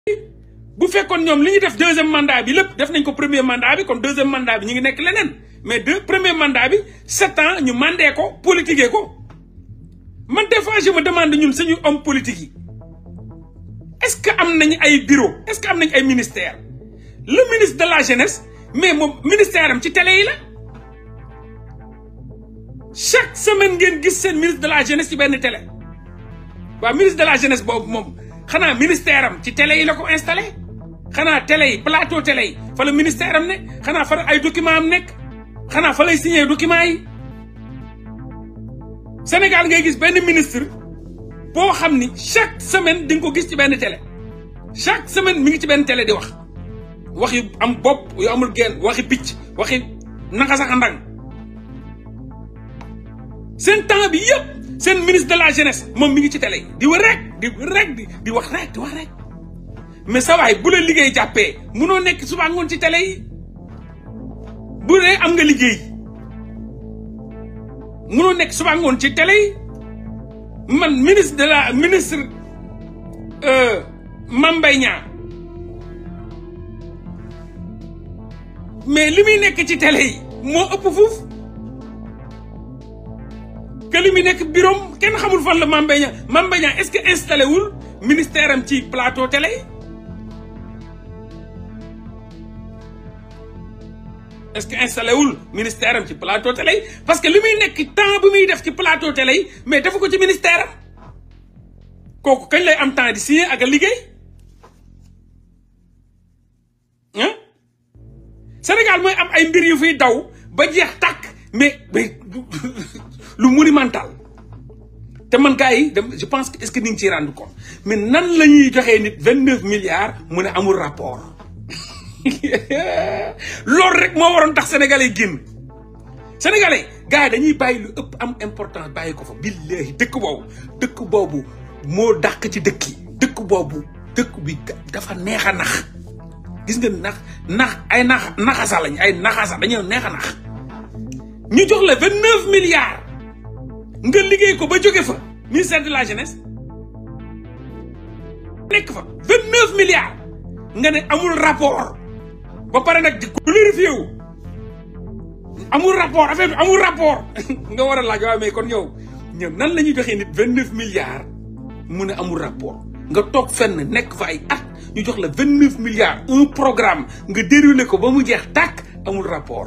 bu fekkoon ñoom li ñu def deuxième mandat bi lépp def nañ ko premier mandat bi kon deuxième mandat bi ñu ngi nekk leneen mais premier mandat bi 7 ans ñu mandé ko politiqué ko man des fois je me demande ñun suñu homme politique yi est-ce que am nañ ay bureau est-ce que am nañ ay ministère le ministre de la jeunesse mais moom ministère am ci télé yi la chaque semaine ngeen gis seen ministre de la jeunesse ci benn télé waaw ministre de la jeunesse boobu moom xanaa ministère am ci télé yi la ko installé xanaa télé yi plateau télé yi fa la ministère am ne xanaa fa la ay document am nekk xanaa fa lay signé document yi Sénégal ngay gis benn ministre boo xam ni chaque semaine di nga ko gis ci benn télé chaque semaine mi ngi ci benn télé di wax wax yu am bopp yu amul genn waxi picc waxi naka sax ndang seen temps bi yëpp seen ministre de la jeunesse moom mi ngi ci télé yi di wax rek di wax rek mais sa waay bu la liggéey jàppee munoo nekk suba ngoon ci télé yi bu dee am nga liggéey munoo nekk suba ngoon ci télé yi man ministre Mame Mbaye Niang mais li muy nekk ci télé yi moo ëpp fuuf que li muy nekk bureau kenn xamul fan la Mame Mbaye Niang est-ce que installé wul ministère am ci plateau télé yi est-ce que installé wul ministère am ci plateau télé yi parce que li muy nekk temps bi muy def ci plateau télé yi mais defu ko ci ministère am kooku kañ lay am temps di signer ak a liggéey Sénégal mooy am ay mbir yu fiy daw ba jeex tàkk mais lu monumental te man gars yi je pense que est-ce que ni ngi ciy rendre compte mais nan la ñuy joxee nit 29 milliards mu ne amul rapport loolu rek moo waroon tax sénégalais génn sénégalais gars yi dañuy bàyyi lu ëpp am importance bàyyi ko fa billahi dëkk boobu moo dàq ci dëkk yi dëkk bi dafa neex a nax gis nga naxasa lañ ay naxasa dañoo neex a nax ñu jox la 29 milliards nga liggéey ko ba jóge fa ministère de la jeunesse nekk fa 29 milliards nga ne amul rapport ba pare nag di glorifié wu amul rapport affaire bi amul rapport nga war a laaj waaw mais kon yow nan la ñuy joxee nit 29 milliards mu ne amul rapport nga toog fenn nekk fa ay at ñu jox la 29 milliards un programme nga déroulé ko ba mu jeex tàkk amul rapport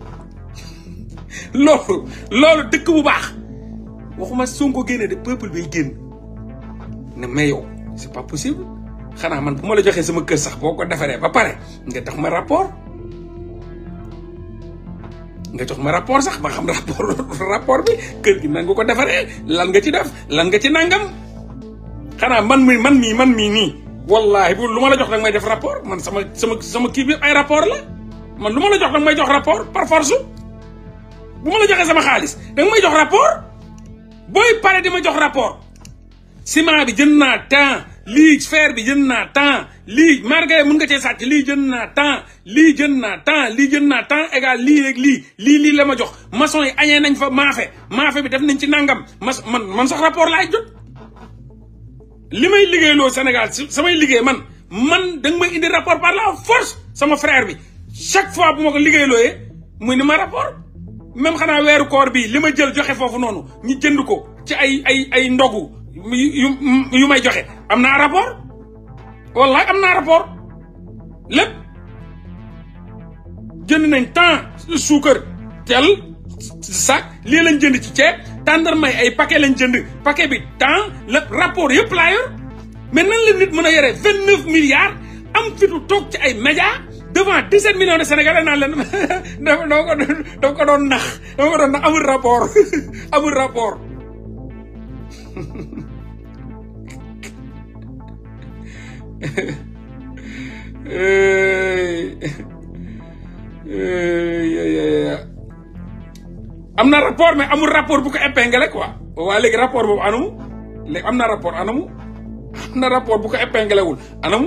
loolu dëkk bu baax waxuma Sonko génne de peuple bay génn ne mais yow c'est pas possible xanaa man bu ma la joxee sama kër sax boo ko defaree ba pare nga jox ma rapport sax ba xam rapport bi kër gi nan nga ko defaree lan nga ci def lan nga ci nangam xanaa man mii nii wallahi bu lu ma la jox danga may def rapport man sama kii bi ay rapport la man lu ma la jox danga may jox rapport par force bu ma la joxee sama xaalis danga may jox rapport booy pare di ma jox rapport ciment bi jënd naa temps lii fer bi jënd naa temps lii margay mun nga cee sàcc lii jënd naa temps lii jënd naa temps égal lii rek lii la ma jox maçon yi añee nañ fa maafe bi def nañ ci nangam man sax rapport laay jot li may liggéeyloo Sénégal samay liggéey man danga may indi rapport par la force sama frère bi chaque fois bu ma ko liggéeylooyee muy ni ma rapport même xanaa weeru koor bi li ma jël joxe foofu noonu ñu jënd ko ci ay ndogu yu may joxe am naa rapport wallahi am naa rapport lépp jënd nañ temps suukar tel sac lii lañ jënd ci ceeb tàndarmay ay paquet lañ jënd paquet bi temps lépp rapport yëpp laa yor mais nan la nit mën a yore 29 milliards am fitu toog ci ay médias devant 17 millions de Sénégalais naan leen dama ko doon nax amul rapport amul rapport am na rapport mais amul rapport bu ko épinglé quoi waa léegi rapport boobu anamu léegi am na rapport anamu am na rapport bu ko épinglé wul anamu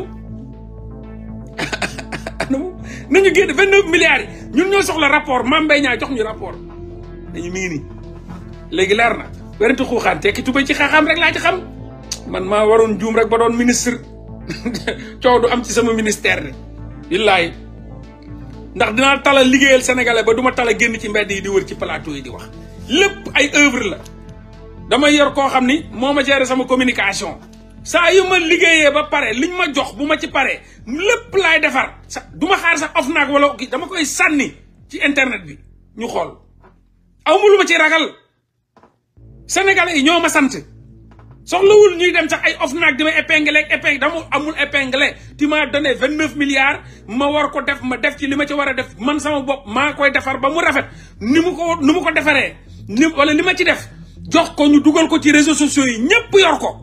nañu génn 29 milliards yi ñun ñoo soxla rapport Mame Mbaye Niang jox ñu rapport dañu mi ngi nii léegi leer na werante xuuxaan tekki tubay ci xaaxaam rek laa ci xam man maa waroon juum rek ba doon ministre coow du am ci sama ministère de billaay ndax dinaa tala liggéeyal sénégalais ba duma tala génn ci mbedd yi di wër ci plateau yi di wax lépp ay œuvre la dama yor koo xam ni moo ma gérer sama communication saa yu ma liggéeyee ba pare liñ ma jox bu ma ci paree lépp laay defar sa du ma xaar sax OFNAC wala kii dama koy sànni ci internet bi ñu xool aw ma lu ma ci ragal sénégalais yi ñoo ma sant soxlawul ñuy dem sax ay OFNAC di ma épinglé dama amul épinglé tu m'as donné 29 milliards ma war ko def ma def ci li ma ci war a def man sama bopp maa koy defar ba mu rafet ni mu ko defaree wala li ma ci def jox ko ñu dugal ko ci réseaux sociaux yi ñëpp yor ko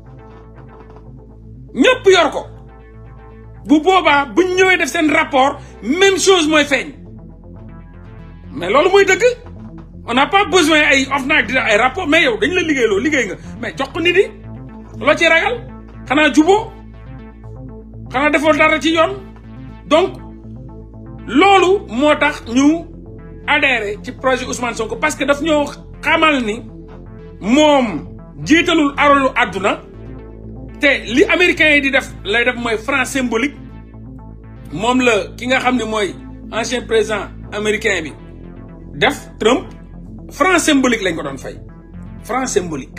bu boobaa buñ ñëwee def seen rapport même chose mooy feeñ mais loolu mooy dëgg on n'a pas besoin ay OFNAC di ay rapport mais yow dañ la liggéey nga mais jox ko nit yi loo ci ragal xanaa juboo xanaa defoo dara ci yoon donc loolu moo tax ñu adhéré ci projet Ousmane Sonko parce que daf ñoo xamal ni moom jiitalul aralu àdduna te li américains yi di def lay def mooy franc symbolique moom la ki nga xam ne mooy ancien président américain bi def Trump franc symbolique lañ ko doon fay franc symbolique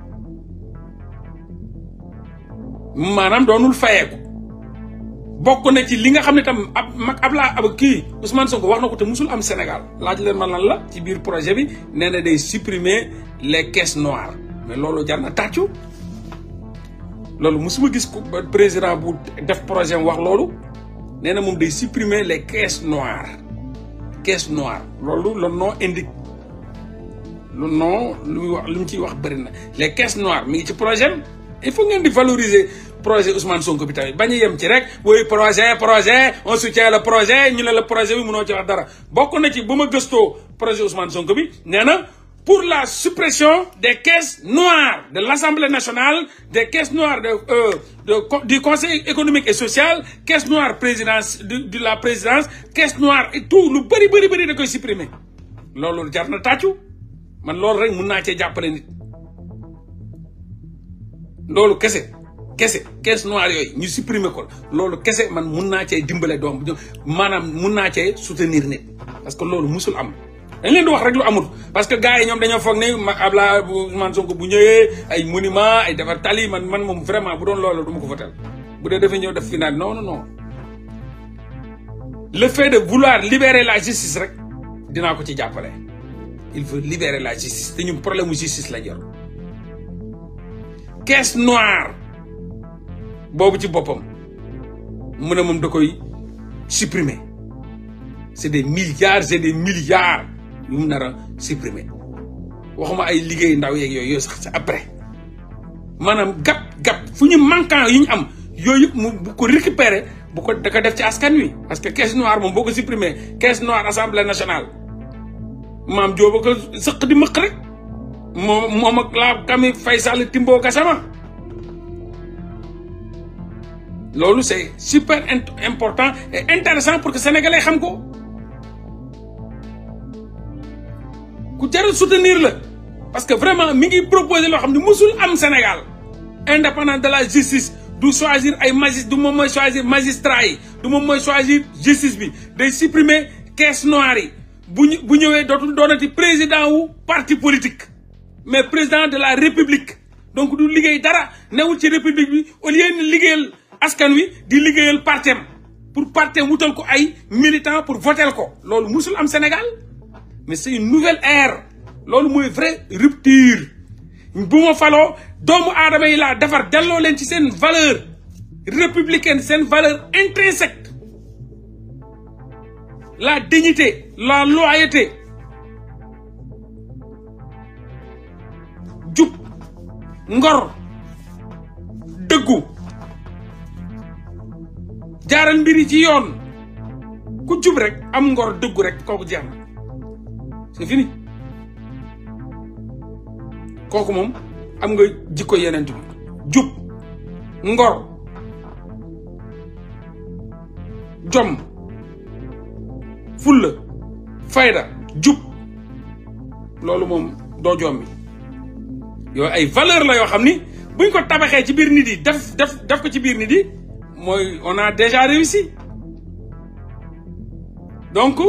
maanaam doonul fayeeku bokk na ci li nga xam ne tam ab kii Ousmane Sonko wax na ko te musul am Sénégal laaj leen ma lan la ci biir projet bi nee na day supprimer les caisses noires mais loolu jar na tàccu loolu musuma gis ko président bu def projet wax loolu nee na moom day supprimer les caisses noires loolu le nom indique le nom lu muy wax lu mu ciy wax bëri na les caisses noires mi ngi ci projet il faut ngeen di valoriser projet Ousmane Sonko bi tamit bañ a yem ci rek woy projet on soutient le projet ñu ne la projet bi mënoo ci wax dara bokk na ci bu ma gëstoo projet Ousmane Sonko bi nee na pour la suppression des caisses noires de l'Assemblée nationale, des caisses noires du Conseil économique et social, caisse noire de la présidence, caisse noire et tout, lu bëri da koy supprimer. Loolu jar na tàccu man loolu rek mun naa cee jàppale nit loolu kese caisse noire yooyu ñu supprimer ko loolu kese man mun naa cee dimbale doom maanaam mun naa cee soutenir nit parce que loolu musul am. dañ leen di wax rek lu amul parce que gars yi ñoom dañoo foog ne Abdoulaye Ousmane Sonko bu ñëwee ay monument ay defar tali man moom vraiment bu doon loolu du ma ko votel bu dee dafa ñëw def final non le fait de vouloir libérer la justice rek dinaa ko ci jàppale il faut libérer la justice te ñun problème mu justice la yor caisse noire boobu ci boppam mu ne moom da koy supprimer c'est des milliards et des milliards yu mu nar a supprimer waxuma ay liggéey ndaw yeeg yooyu sax c'est après maanaam gap fu ñu manquant yu ñu am yooyu yëpp mu bu ko récupérer bu ko da ko def ci askan wi parce que caisse noire moom boo ko supprimer caisse noire assemblée nationale maam Diop ko sëq di mëq rek moom ak la Kami Faye Sall Timbo Gassama loolu c'est super important et intéressant pour que sénégalais xam ko ku jar a soutenir la parce que vraiment mi ngi proposer loo xam ne musul am Sénégal indépendant de la justice du choisir ay du moom mooy choisir magistrat yi du moom mooy choisir justice bi day supprimer caisse noire yi bu ñëwee dootul doonati président wu parti politique mais président de la république donc du liggéey dara newul ci république bi au lieu ni liggéeyal askan wi di liggéeyal partem pour partem wutal ko ay militants pour voter ko loolu musul am Sénégal mais c'est une nouvelle ère loolu mooy vraie rupture bu ma faloo doomu aadama yi laa defar delloo leen ci seen valeur républicaine seen valeur intrinsèque la dignité la loyauté jub ngor dëggu jaaral mbiri ci yoon ku jub rek am ngor dëggu rek kooku jeex na c'est fini kooku moom am nga jikko yeneen bi jub ngor jom fulla fayda jub loolu moom doo jombi yooyu ay valeur la yoo xam ni buñ ko tabaxee ci biir nit yi def ko ci biir nit yi mooy on a déjà réussi. donc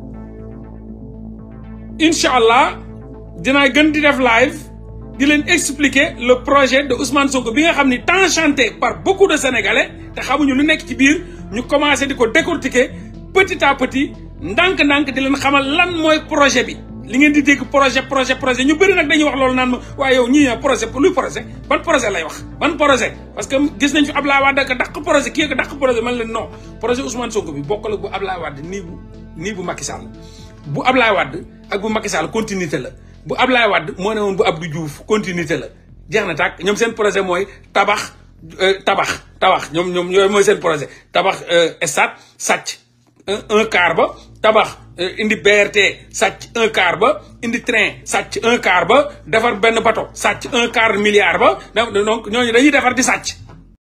incha allah dinaa gën di def live di leen expliquer le projet de Ousmane Sonko bi nga xam ni tant chanté par beaucoup de Sénégalais te xamuñu lu nekk ci biir ñu commencé di ko décortiquer petit à petit ndànk-ndànk di leen xamal lan mooy projet bi. li ngeen di dégg projet ñu bëri nag dañuy wax loolu naan ma waaye yow ñii projet luy projet ban projet lay wax ban projet parce que gis nañ fi Ablaye Wade ak dàq projet kii ak dàq projet man leen non projet Ousmane Sonko bi bokkul ak bu Ablaye Wade nii bu Macky Sall bu Ablaye Wade ak bu Macky Sall continuité la bu Ablaye Wade moo ne woon bu Abdou Diouf continuité la jeex na tàkk ñoom seen projet mooy tabax ñoom yooyu mooy seen projet tabax stade sàcc un quart ba tabax indi BRT sàcc un quart ba indi train sàcc un quart ba defar benn bateau sàcc un quart milliard ba donc ñooñu dañuy defar di sàcc